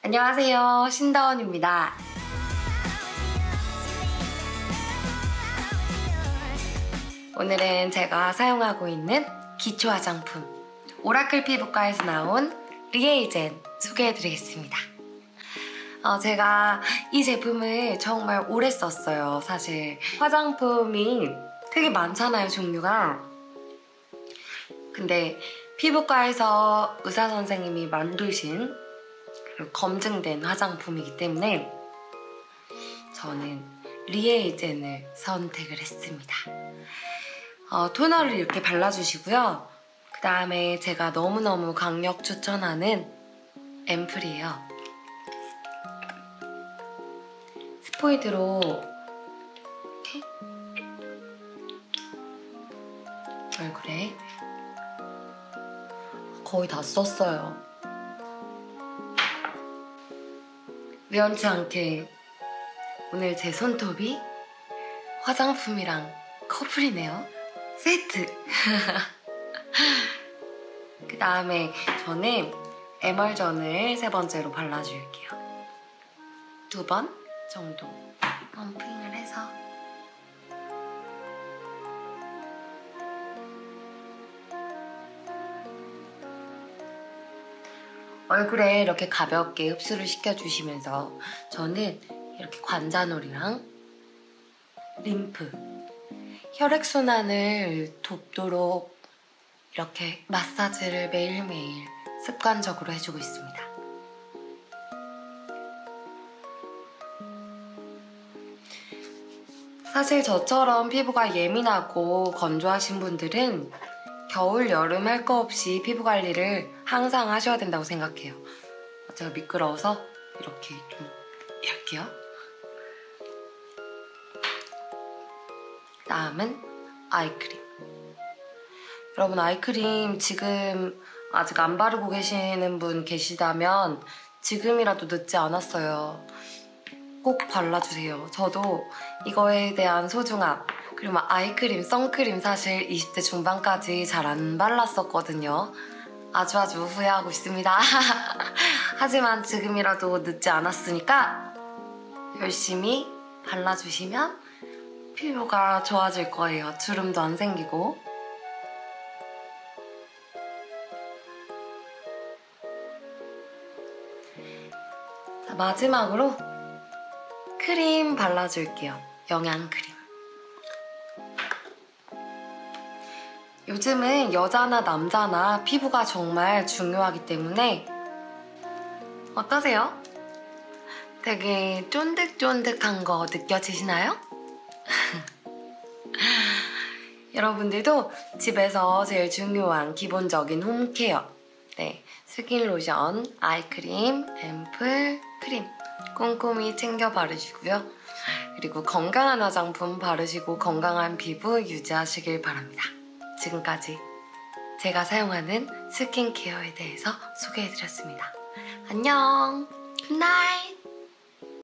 안녕하세요, 신다원입니다. 오늘은 제가 사용하고 있는 기초 화장품 오라클 피부과에서 나온 리에이젠 소개해드리겠습니다. 제가 이 제품을 정말 오래 썼어요. 사실 화장품이 되게 많잖아요, 종류가. 근데 피부과에서 의사 선생님이 만드신 그리고 검증된 화장품이기 때문에 저는 리에이젠을 선택을 했습니다. 토너를 이렇게 발라주시고요. 그 다음에 제가 너무너무 강력 추천하는 앰플이에요. 스포이드로 이렇게 얼굴에 거의 다 썼어요. 우연치 않게 오늘 제 손톱이 화장품이랑 커플이네요. 세트! 그 다음에 저는 에멀전을 세 번째로 발라줄게요. 2번 정도 펌핑을 해서 얼굴에 이렇게 가볍게 흡수를 시켜주시면서 저는 이렇게 관자놀이랑 림프, 혈액순환을 돕도록 이렇게 마사지를 매일매일 습관적으로 해주고 있습니다. 사실 저처럼 피부가 예민하고 건조하신 분들은 겨울, 여름 할 거 없이 피부 관리를 항상 하셔야 된다고 생각해요. 제가 미끄러워서 이렇게 좀 할게요. 다음은 아이크림. 여러분, 아이크림 지금 아직 안 바르고 계시는 분 계시다면 지금이라도 늦지 않았어요. 꼭 발라주세요. 저도 이거에 대한 소중함, 그리고 아이크림, 선크림 사실 20대 중반까지 잘 안 발랐었거든요. 아주 후회하고 있습니다. 하지만 지금이라도 늦지 않았으니까 열심히 발라주시면 피부가 좋아질 거예요. 주름도 안 생기고. 자, 마지막으로 크림 발라줄게요. 영양크림. 요즘은 여자나 남자나 피부가 정말 중요하기 때문에 어떠세요? 되게 쫀득쫀득한 거 느껴지시나요? 여러분들도 집에서 제일 중요한 기본적인 홈케어, 스킨 로션, 아이크림, 앰플, 크림 꼼꼼히 챙겨 바르시고요. 그리고 건강한 화장품 바르시고 건강한 피부 유지하시길 바랍니다. 지금까지 제가 사용하는 스킨케어에 대해서 소개해드렸습니다. 안녕! 굿나잇!